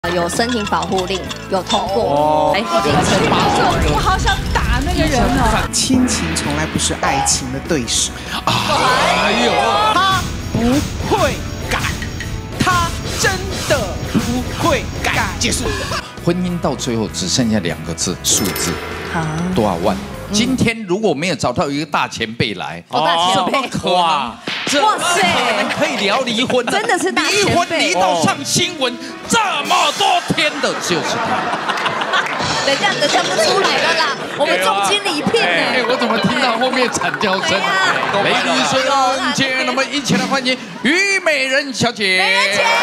有申请保护令，有通过，已经成保我好想打那个人哦！ 亲情从来不是爱情的对手。 哎呦， 他不会改，他真的不会改。结束。 婚姻到最后只剩下2个字，数字，多少万？今天如果没有找到一个大前辈来， 大前辈， 哇， 哇塞， 可以聊离婚， 真的是大前辈， 离婚离到上新闻，这么多天的就是他。 等下不出来了啦，我们总经理聘呢。 我怎么听到后面惨叫声？Ladies and gentlemen， 那么一起来欢迎虞美人小姐。 美人姐。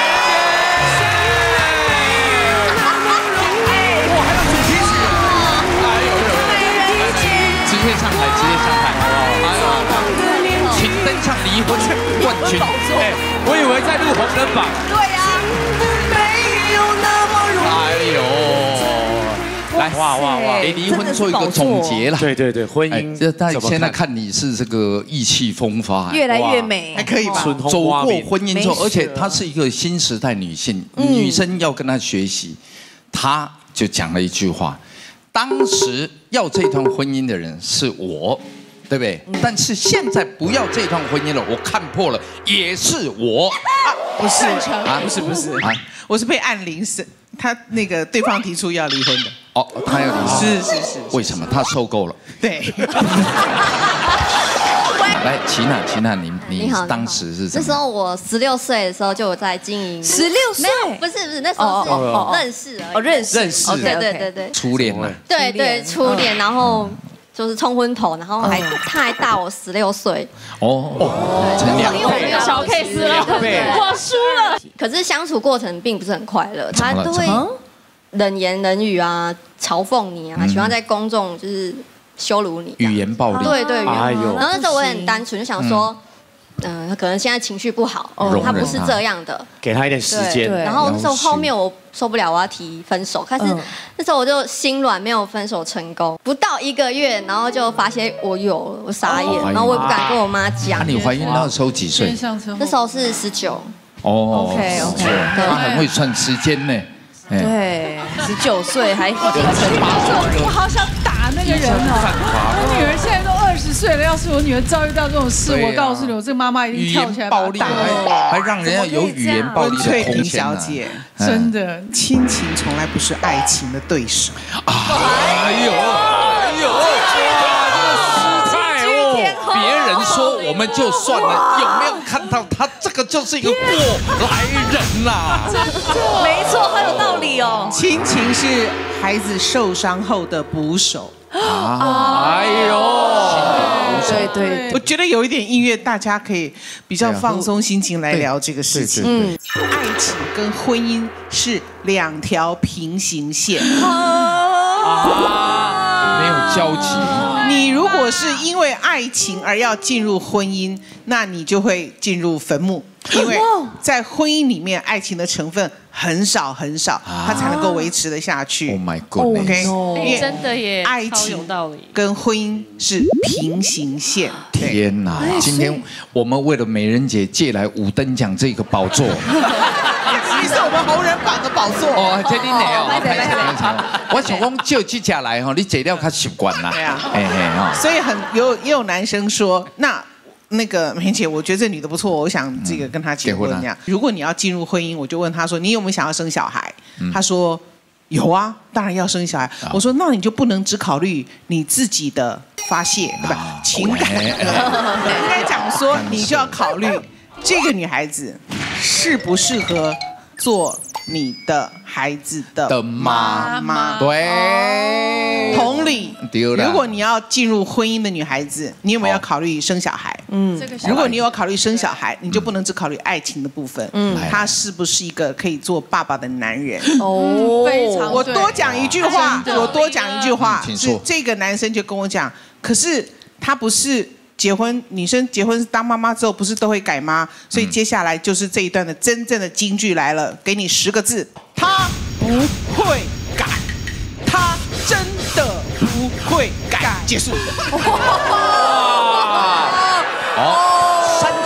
直接上台，请登上离婚冠军。 我以为在录红人榜。 对呀，没有那么容易。 来，哇！离婚做一个总结了。 对，婚姻。 但现在看你是这个意气风发， 越来越美， 还可以吧？ 走过婚姻之后，而且她是一个新时代女性，女生要跟她学习。她就讲了一句话。当时要这段婚姻的人是我，对不对？但是现在不要这段婚姻了，我看破了，也是我。 不是啊，我是被按铃声，他那个对方提出要离婚的。 哦，他要离婚。 是。 为什么？他受够了。 对。 来，齐娜，你当时是怎么？ 那时候我16岁的时候就有在经营。 16岁？ 不是，那时候是认识而已。 认识。 对。 初恋了。 对，初恋，然后就是冲昏头，然后他还大我16岁。 成2倍， 小 case 了，我输了。 可是相处过程并不是很快乐，他都会冷言冷语啊，嘲讽你啊，喜欢在公众就是羞辱你， 语言暴力。 对，然后那时候我也很单纯，就想说，可能现在情绪不好，他不是这样的， 给他一点时间。 然后那时候后面我受不了，我要提分手，可是那时候我就心软，没有分手成功。不到1个月，然后就发现我有了，我傻眼，然后我也不敢跟我妈讲。 你怀孕那时候几岁？ 那时候是19。 OK， 他很会算时间呢。 对，19岁还已经成保守。我好想打那个人哦！我女儿现在都20岁了，要是我女儿遭遇到这种事，我告诉你，我这个妈妈一定跳起来把她打。 还让人家有语言暴力的翠萍空间小姐， 真的， 亲情从来不是爱情的对手。 哎呦！别人说我们就算了，有没有看到他这个就是一个过来人啦？ 没错，很有道理哦。 亲情是孩子受伤后的补手。 哎呦， 对， 我觉得有一点音乐，大家可以比较放松心情来聊这个事情。爱情跟婚姻是2条平行线， 没有交集。 你如果是因为爱情而要进入婚姻，那你就会进入坟墓，因为在婚姻里面，爱情的成分很少，它才能够维持得下去。 Oh my goodness！ OK， 真的耶， 爱情跟婚姻是平行线。 天哪！今天我们为了美人姐借来5等奖这个宝座。 你是我们红人榜的宝座哦，这你来哦，我想讲借这家来吼，你坐了较习惯啦。 对啊，所以也有男生说，那个美姐，我觉得这女的不错，我想这个跟她结婚这样。如果你要进入婚姻，我就问她说，你有没有想要生小孩？她说有啊，当然要生小孩。我说那你就不能只考虑你自己的发泄，对吧？情感，应该讲说你就要考虑这个女孩子适不适合做你的孩子的妈妈。 对， 同理，如果你要进入婚姻的女孩子，你有没有要考虑生小孩？如果你有考虑生小孩，你就不能只考虑爱情的部分。他是不是一个可以做爸爸的男人？ 非常。 我多讲一句话，是这个男生就跟我讲，可是他不是。女生结婚当妈妈之后，不是都会改吗？所以接下来就是这一段的真正的金句来了，给你10个字：他不会改，他真的不会改。结束。 好，3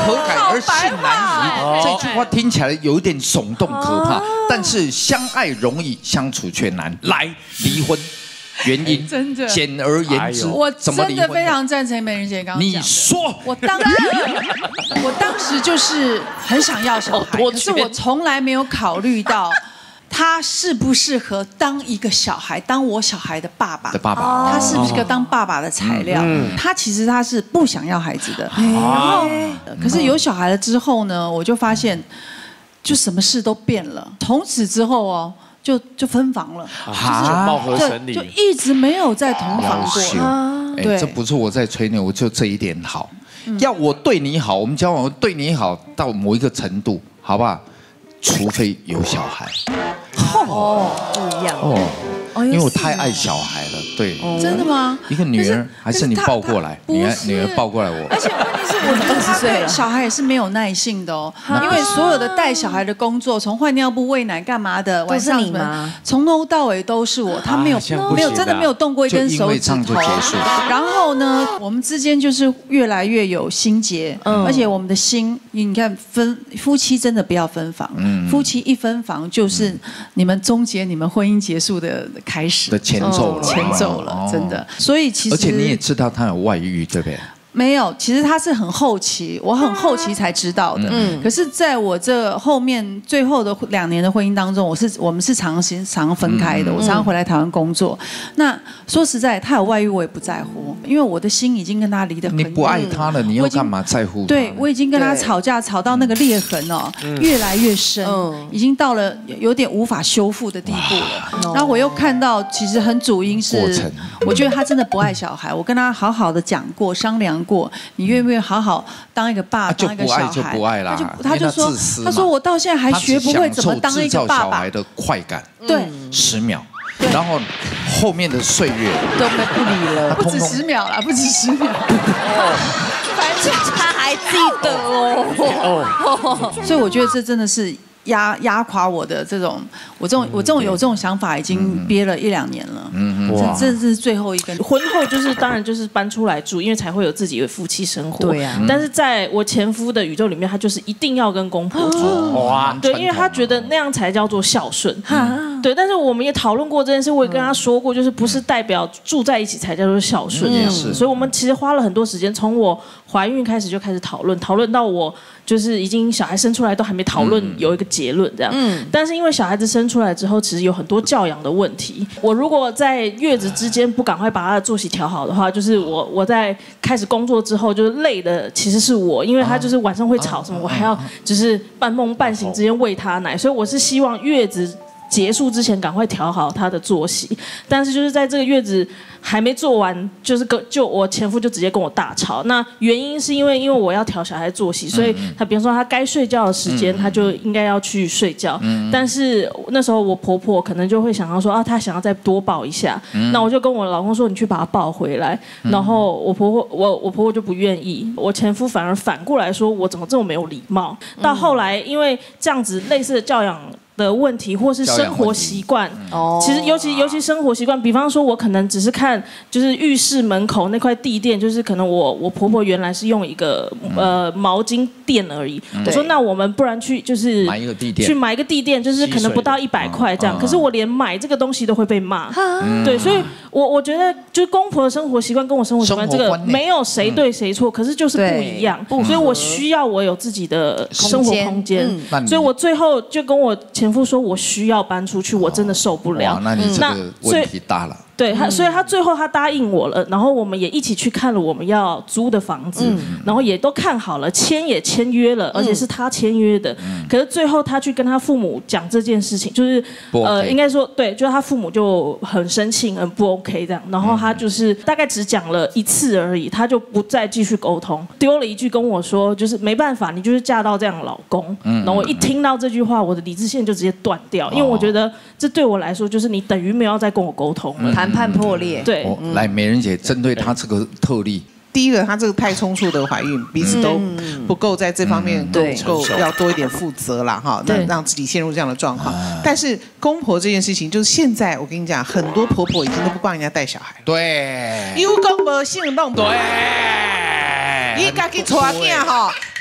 可改而性难移。这句话听起来有一点耸动可怕，但是相爱容易，相处却难。来，离婚。原因真的， 简而言之， 我真的非常赞成美人姐刚刚讲的。 你说， 我当时就是很想要小孩，可是我从来没有考虑到他适不适合当一个小孩，当我小孩的爸爸。他是不是个当爸爸的材料？他其实他是不想要孩子的。然后，可是有小孩了之后呢，我就发现，就什么事都变了。从此之后哦。就分房了， 貌合神离， 就一直没有在同房过。 对，这不是我在吹牛，我就这一点好。要我对你好，我们交往对你好到某一个程度，好不好？除非有小孩。 不一样哦。 因为我太爱小孩了，对。 真的吗？ 一个女儿还是你抱过来，女儿抱过来我。 而且问题是我觉得他对小孩也是没有耐性的哦，因为所有的带小孩的工作，从换尿布、喂奶干嘛的，晚上什么，从头到尾都是我，他没有真的没有动过一根手指头。然后呢，我们之间就是越来越有心结，而且我们的心，你看夫妻真的不要分房，夫妻一分房就是你们终结你们婚姻结束的开始的前奏了，真的。所以其实， 而且你也知道他有外遇，对不对？ 没有，其实他是很后期，我很后期才知道的。可是在我这后面最后的2年的婚姻当中，我们是常分开的，我常回来台湾工作。那说实在，他有外遇我也不在乎，因为我的心已经跟他离得很远。 你不爱他了，你又干嘛在乎他？ 对，我已经跟他吵架，吵到那个裂痕哦，越来越深，已经到了有点无法修复的地步了。然后我又看到，其实很主因是，我觉得他真的不爱小孩。我跟他好好的讲过，商量过，你愿不愿意好好当一个爸，当一个小孩？ 就不爱啦。 他就说我到现在还学不会怎么当一个爸爸。 小孩的快感， 对 ，10秒，然后后面的岁月都不理了，不止10秒啦，不止10秒。 反正他还记得哦。 所以我觉得这真的是。压垮我的这种，我有这种想法已经憋了1-2年了。这是最后一个。 婚后当然就是搬出来住，因为才会有自己的夫妻生活。 对呀。 但是在我前夫的宇宙里面，他就是一定要跟公婆住。哇。对，因为他觉得那样才叫做孝顺。对，但是我们也讨论过这件事，我也跟他说过，就是不是代表住在一起才叫做孝顺这样子。所以我们其实花了很多时间，从我怀孕开始就开始讨论到我就是已经小孩生出来都还没讨论有一个结论这样。但是因为小孩子生出来之后，其实有很多教养的问题。我如果在月子之间不赶快把他的作息调好的话，就是我在开始工作之后，就是累的其实是我，因为他就是晚上会吵什么，我还要就是半梦半醒之间喂他奶，所以我是希望月子结束之前赶快调好他的作息。但是就是在这个月子还没做完，就我前夫就直接跟我大吵。那原因是因为我要调小孩作息，所以他比如说他该睡觉的时间，他就应该要去睡觉。但是那时候我婆婆可能就会想要说她想要再多抱一下。那我就跟我老公说，你去把她抱回来。然后我婆婆就不愿意，我前夫反而反过来说我怎么这么没有礼貌。到后来因为这样子类似的教养的问题，或是生活习惯，其实尤其生活习惯，比方说，我可能只是看就是浴室门口那块地垫，就是可能我婆婆原来是用一个毛巾垫而已。我说那我们不然去就是买一个地垫， 去买一个地垫，就是可能不到100块这样。可是我连买这个东西都会被骂，对，所以我觉得就是公婆的生活习惯跟我生活习惯这个没有谁对谁错，可是就是不一样，所以我需要我有自己的生活空间。所以我最后就跟我前夫说，我需要搬出去，我真的受不了。 那你这个问题大了。 对，所以他最后他答应我了，然后我们也一起去看了我们要租的房子，然后也都看好了，也签约了，而且是他签约的。可是最后他去跟他父母讲这件事情，就是应该说对，就是他父母就很生气，很不 OK 这样。然后他就是大概只讲了1次而已，他就不再继续沟通，丢了一句跟我说，就是没办法，你就是嫁到这样的老公。然后我一听到这句话，我的理智线就直接断掉，因为我觉得这对我来说就是你等于没有再跟我沟通了。 谈判破裂。 对， 来，美人姐针对她这个特例， 第一个，她这个太冲突的怀孕，彼此都不够在这方面够要多一点负责啦哈，那让自己陷入这样的状况。但是公婆这件事情，就是现在我跟你讲，很多婆婆已经都不帮人家带小孩。 对， 有公无性弄对，你家己带囝哈，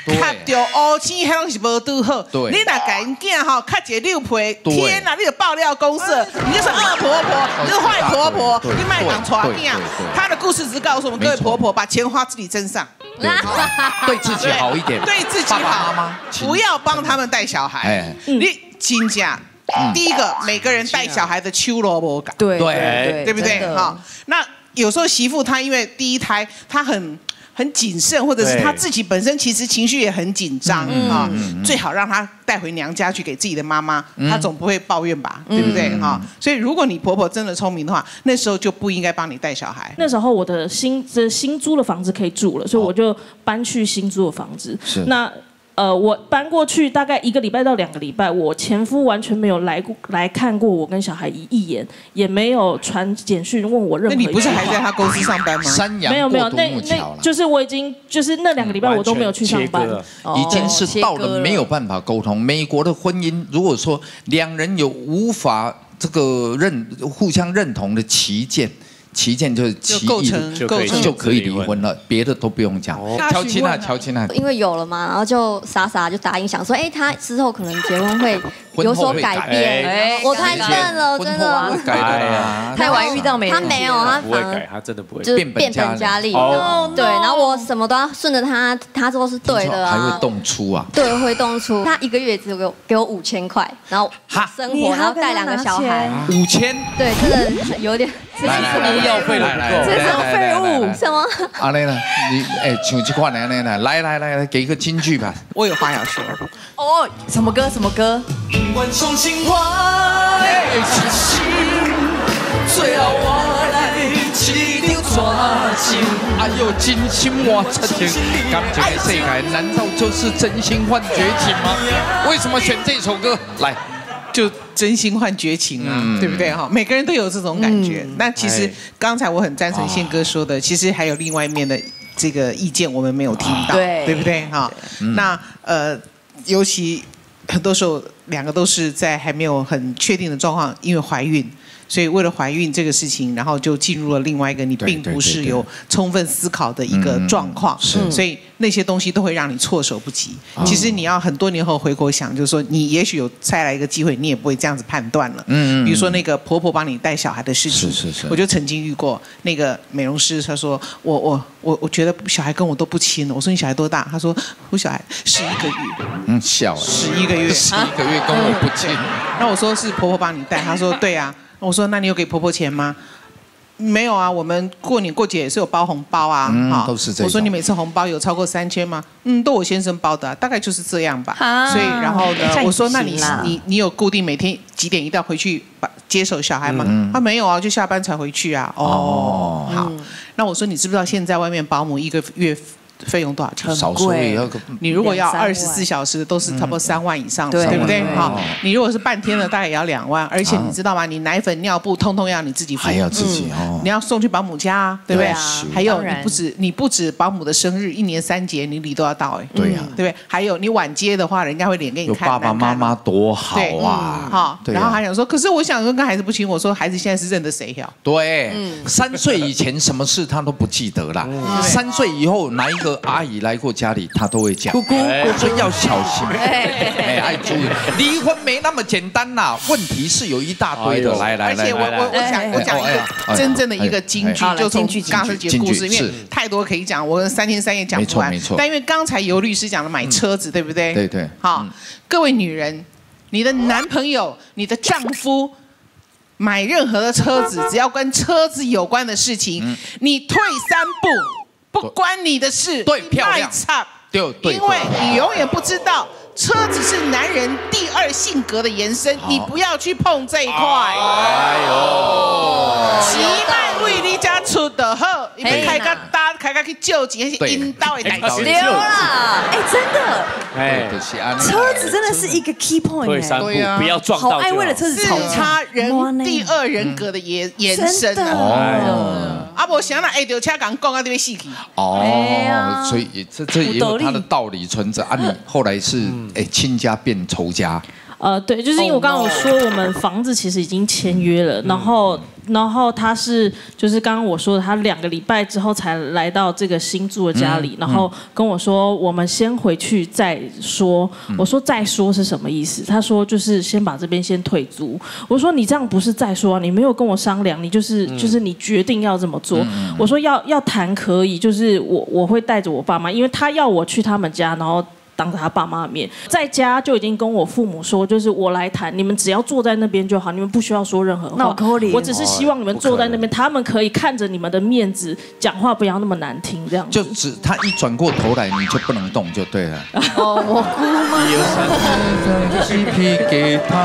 卡掉乌青，还拢是无拄好。你若甲因囝吼卡一个六皮，天哪，你就爆料公社，你就是恶婆婆，你就是坏婆婆，你卖港传囝。他的故事只是告诉我们各位婆婆，把钱花自己身上， 对自己好一点， 对自己好，不要帮他们带小孩。你真假？第一个，每个人带小孩的秋萝卜感， 对不对？好，那有时候媳妇她因为第一胎，她很谨慎，或者是她自己本身其实情绪也很紧张啊，最好让她带回娘家去给自己的妈妈，她总不会抱怨吧，对不对？哈，所以如果你婆婆真的聪明的话，那时候就不应该帮你带小孩。 那时候我的新租的房子可以住了，所以我就搬去新租的房子。那我搬过去大概1个礼拜到2个礼拜，我前夫完全没有来看过我跟小孩一眼，也没有传简讯问我任何。 那你不是还在他公司上班吗？ 山羊没有，那就是我已经就是那2个礼拜我都没有去上班， 已经是到了没有办法沟通。美国的婚姻，如果说2人有无法这个互相认同的旗舰就是歧义，就可以离婚了，别的都不用讲。乔钦娜， 因为有了嘛，然后就傻就答应，想说，他之后可能结婚会有所改变。我太笨了，真的。 太晚遇到美人， 他没有，他不会改，他真的不会， 就是变本加厉。对，然后我什么都要顺着他说是对的啊。 还会动粗啊？ 对，会动粗。他1个月只有给我5000块，然后生活，然后带2个小孩。 5000？ 对，真的有点。 医药费都不够， 这种废物什么？ 阿雷呢？你像这款呢？来，给一个金句吧。 我有话要说。 哦，什么歌？ 晚上情话的一心，最后我来一张抓紧。 哎呦，真心话真情，感情的世界难道就是真心换绝情吗？为什么选这首歌？来。 就真心换绝情啊，对不对哈？每个人都有这种感觉。那其实刚才我很赞成宪哥说的，其实还有另外一面的这个意见我们没有听到，对不对哈？那尤其很多时候2个都是在还没有很确定的状况，因为怀孕。所以为了怀孕这个事情，然后就进入了另外一个你并不是有充分思考的一个状况，所以那些东西都会让你措手不及。其实你要很多年后回头想，就是说你也许有再来一个机会，你也不会这样子判断了。比如说那个婆婆帮你带小孩的事情，我就曾经遇过那个美容师，他说我觉得小孩跟我都不亲了。我说你小孩多大？他说我小孩11个月。 小 11个月 ，11个月跟我不亲。 那我说是婆婆帮你带，他说对啊。我说那你有给婆婆钱吗？没有啊，我们过年过节也是有包红包啊， 都是这样。 我说你每次红包有超过3000吗？都我先生包的，大概就是这样吧。所以然后呢，我说那你有固定每天几点一定要回去接手小孩吗？他没有啊，就下班才回去啊。好，那我说你知不知道现在外面保姆1个月费用多少钱？ 少说也要你如果要24小时，都是差不多3万以上，对不对？好，你如果是半天的，大概也要2万。而且你知道吗？你奶粉、尿布，通通要你自己付， 还要自己哦。 你要送去保姆家啊，对不对？还有你不止保姆的生日，1年3节你礼都要到， 对呀， 对不对？还有你晚接的话，人家会脸给你看。 有爸爸妈妈多好啊！ 好，然后还想说，可是我想跟孩子不亲，我说孩子现在是认得谁呀？ 对，3岁以前什么事他都不记得啦，3岁以后哪一个阿姨来过家里，他都会讲。姑姑，所以要小心。爱注意，离婚没那么简单啦，问题是有一大堆的。来， 而且我讲一个真正的一个金句，就从刚才讲故事，因为太多可以讲，我3天3夜讲不完。 没错。 但因为刚才尤律师讲了买车子，对不对？ 对。 好，各位女人，你的男朋友、你的丈夫买任何的车子，只要跟车子有关的事情，你退3步。不关你的事， 对，漂亮， 对，因为你永远不知道车子是男人第2性格的延伸，你不要去碰这一块。哎呦，起码为你家出的好，你别开个去救急，是引导的代志。 丢啦，真的，车子真的是一个 key point， 对啊，不要撞到。 好爱为了车子吵架， 人第2人格的延伸啊。我想了，就车讲啊，对不死去。 所以这也有它的道理存在啊。你后来是亲家变仇家。 对，就是因为我刚刚有说我们房子其实已经签约了，然后他是就是刚刚我说的，他2个礼拜之后才来到这个新住的家里，然后跟我说我们先回去再说。我说再说是什么意思？他说就是先把这边先退租。我说你这样不是再说啊，你没有跟我商量，你就是你决定要这么做。我说要谈可以，就是我会带着我爸妈，因为他要我去他们家，然后当着他爸妈的面，在家就已经跟我父母说，就是我来谈，你们只要坐在那边就好，你们不需要说任何话。我只是希望你们坐在那边，他们可以看着你们的面子讲话，不要那么难听，这样子。 就他一转过头来，你就不能动就对了。 哦，我哭吗 ？1、2、3，鸡皮给他。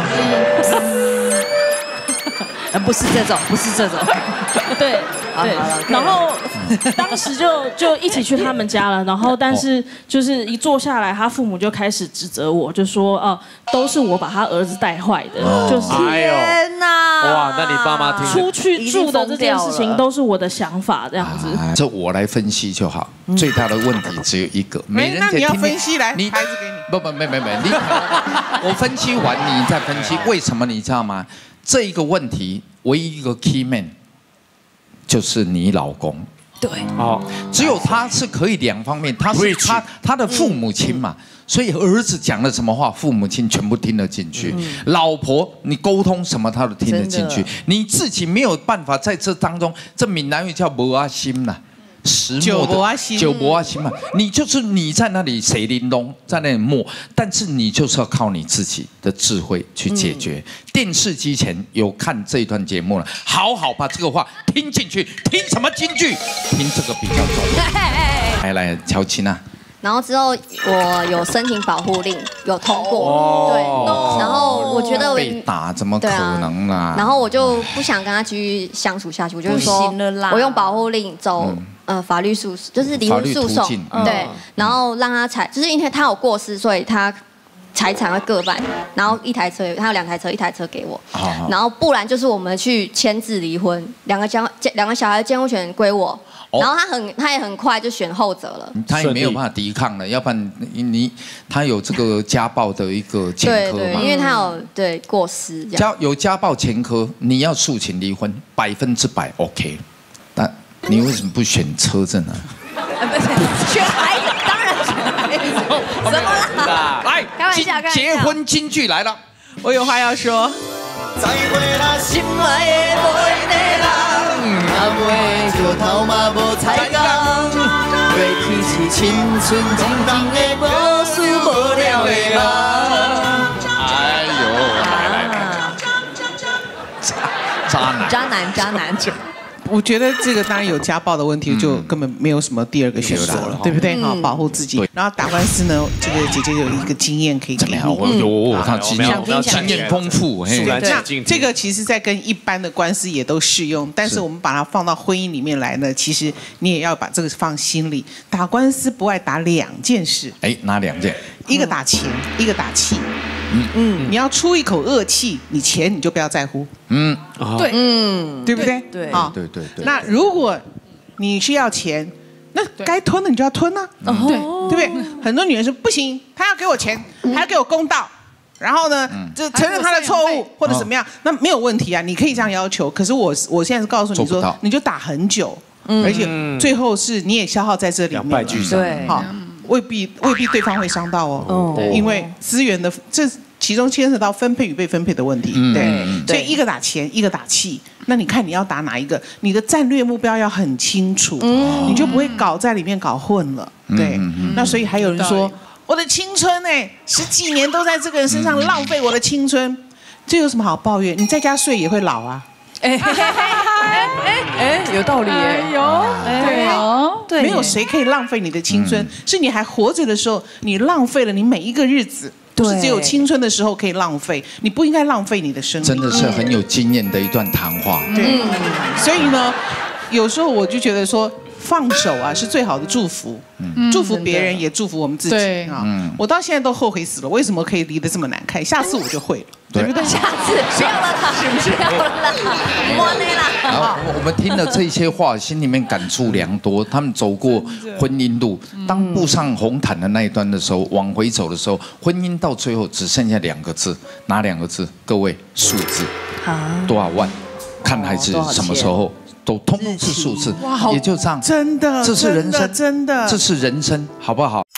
不是这种，不是这种。 对。对，然后当时就一起去他们家了，然后但是就是一坐下来，他父母就开始指责我，就说都是我把他儿子带坏的，就是天哪， 哇，那你爸妈听出去住的这件事情都是我的想法，这样子。 这我来分析就好，最大的问题只有一个，没人那你要分析来，你孩子给你。 没，我分析完你再分析，为什么你知道吗？这一个问题唯一一个 key man。就是你老公， 对， 只有他是可以2方面，他是他的父母亲嘛，所以儿子讲了什么话，父母亲全部听得进去。老婆你沟通什么，他都听得进去。你自己没有办法在这当中，这闽南语叫无阿心呐。 酒博啊心嘛，你就是你在那里谁玲珑在那里磨，但是你就是要靠你自己的智慧去解决。电视机前有看这一段节目了，好好把这个话听进去，听什么京剧？听这个比较重要。来，乔琴啊。 然后之后我有申请保护令，有通过，对，然后我觉得被打怎么可能啦？ 然后我就不想跟他继续相处下去，我就是说我用保护令走法律诉讼，就是离婚诉讼，对，然后让他就是因为他有过失，所以他财产会各半，然后一台车，他有2台车，1台车给我，然后不然就是我们去签字离婚，2个小孩的监护权归我。然后他也很快就选后者了， 他也没有办法抵抗了，要不然他有这个家暴的一个前科嘛， 对，因为他有过失， 有家暴前科，你要诉请离婚100%， OK， 但你为什么不选车震呢？ 选孩子，当然选孩子，怎么了？ 来， 开玩笑， 结婚金句来了， 我有话要说。 再会啦，心爱的每个人，若袂就头嘛无彩工。过去是青春真重的无事无了的梦。 哎呦，来， 渣男。 我觉得这个当然有家暴的问题，就根本没有什么第二个选择了，对不对？好，保护自己。然后打官司呢，这个姐姐有一个经验可以给你。 她经验丰富。 那这个其实在跟一般的官司也都适用，但是我们把它放到婚姻里面来呢，其实你也要把这个放心里。打官司不外打2件事。 哪2件？ 一个打钱，一个打气。你要出一口恶气，你钱你就不要在乎。 对， 对不对？ 对， 对。 那如果你是要钱，那该吞的你就要吞啊，对不对？很多女人说不行，她要给我钱，还要给我公道，然后呢，就承认她的错误或者怎么样，那没有问题啊，你可以这样要求。可是我现在是告诉你说，你就打很久，而且最后是你也消耗在这里面了， 对， 好。未必对方会伤到哦，因为资源的这其中牵涉到分配与被分配的问题，对，所以一个打钱，一个打气。那你看你要打哪一个？你的战略目标要很清楚，你就不会在里面搞混了，对。那所以还有人说，我的青春10几年都在这个人身上浪费我的青春，这有什么好抱怨？你在家睡也会老啊。 有道理对，没有谁可以浪费你的青春，是你还活着的时候，你浪费了你每一个日子，不是只有青春的时候可以浪费，你不应该浪费你的生命。 真的是很有经验的一段谈话。 对，所以呢，有时候我就觉得说，放手啊是最好的祝福，祝福别人也祝福我们自己啊。我到现在都后悔死了，为什么可以离得这么难看？下次我就会了。 对不对？ 下次不要了啦，不要了啦，我呢啦。 然后我们听了这些话，心里面感触良多。他们走过婚姻路，当步上红毯的那一端的时候，往回走的时候，婚姻到最后只剩下2个字，哪2个字？各位，数字，多少万？看孩子什么时候，都通通是数字，也就这样。 真的， 这是人生， 真的， 这是人生，好不好？